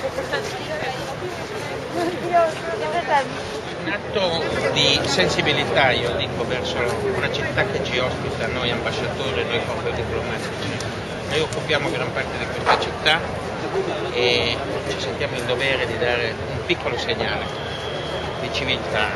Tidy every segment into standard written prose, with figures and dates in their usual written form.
Un atto di sensibilità, io dico, verso una città che ci ospita, noi ambasciatori, noi corpi diplomatici. Noi occupiamo gran parte di questa città e ci sentiamo in dovere di dare un piccolo segnale di civiltà.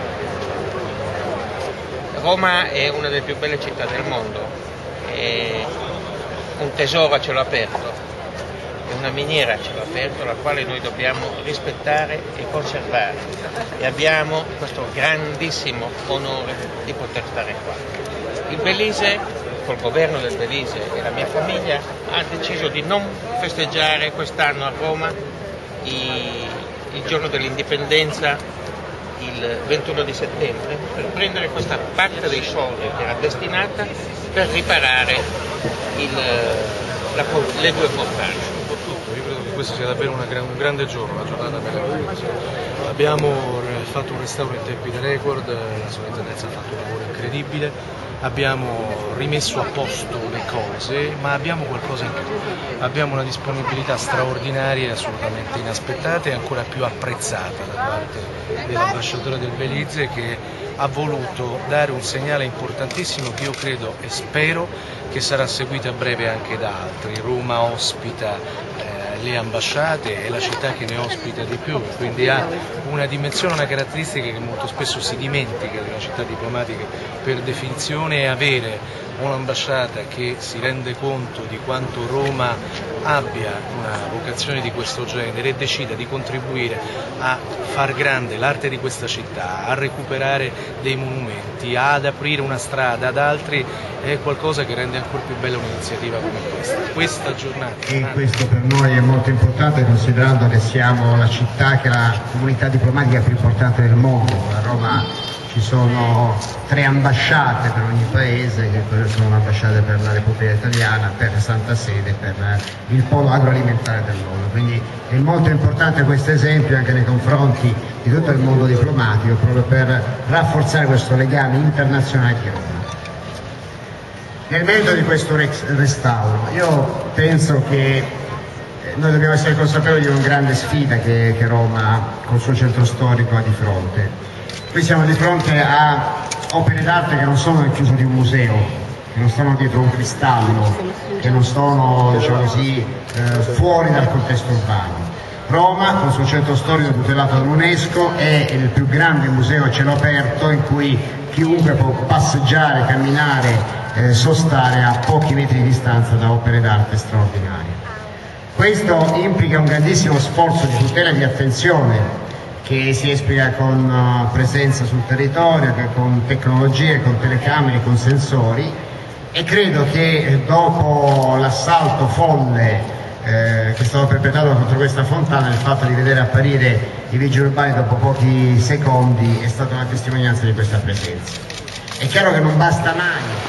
Roma è una delle più belle città del mondo, è un tesoro a cielo aperto. È una miniera a cielo aperto la quale noi dobbiamo rispettare e conservare e abbiamo questo grandissimo onore di poter stare qua. Il Belize, col governo del Belize e la mia famiglia, ha deciso di non festeggiare quest'anno a Roma il giorno dell'indipendenza, il 21 di settembre, per prendere questa parte dei soldi che era destinata per riparare le due fontane. Io credo che questo sia davvero un grande giorno, una giornata meravigliosa. Abbiamo fatto un restauro in tempi da record, la sovrintendenza ha fatto un lavoro incredibile, abbiamo rimesso a posto le cose, ma abbiamo qualcosa in più. Abbiamo una disponibilità straordinaria, assolutamente inaspettata e ancora più apprezzata da parte dell'ambasciatore del Belize, che ha voluto dare un segnale importantissimo che io credo e spero che sarà seguito a breve anche da altri. Roma ospita le ambasciate, è la città che ne ospita di più, quindi ha una dimensione, una caratteristica che molto spesso si dimentica delle città diplomatiche per definizione, è avere un'ambasciata che si rende conto di quanto Roma abbia una vocazione di questo genere e decida di contribuire a far grande l'arte di questa città, a recuperare dei monumenti, ad aprire una strada ad altri, è qualcosa che rende ancora più bella un'iniziativa come questa. Questa giornata. E questo per noi è molto importante, considerando che siamo la città che è la comunità diplomatica più importante del mondo. A Roma ci sono 3 ambasciate per ogni paese, che sono ambasciate per la Repubblica Italiana, per Santa Sede, per il polo agroalimentare del mondo. Quindi è molto importante questo esempio anche nei confronti di tutto il mondo diplomatico, proprio per rafforzare questo legame internazionale di Roma. Nel merito di questo restauro, io penso che noi dobbiamo essere consapevoli di una grande sfida che Roma col suo centro storico ha di fronte. Qui siamo di fronte a opere d'arte che non sono nel chiuso di un museo, che non stanno dietro un cristallo, che non sono, diciamo così, fuori dal contesto urbano. Roma, con il suo centro storico tutelato dall'UNESCO, è il più grande museo a cielo aperto in cui chiunque può passeggiare, camminare, sostare a pochi metri di distanza da opere d'arte straordinarie. Questo implica un grandissimo sforzo di tutela e di attenzione che si esplica con presenza sul territorio, con tecnologie, con telecamere, con sensori, e credo che dopo l'assalto folle che è stato perpetrato contro questa fontana, il fatto di vedere apparire i vigili urbani dopo pochi secondi è stata una testimonianza di questa presenza. È chiaro che non basta mai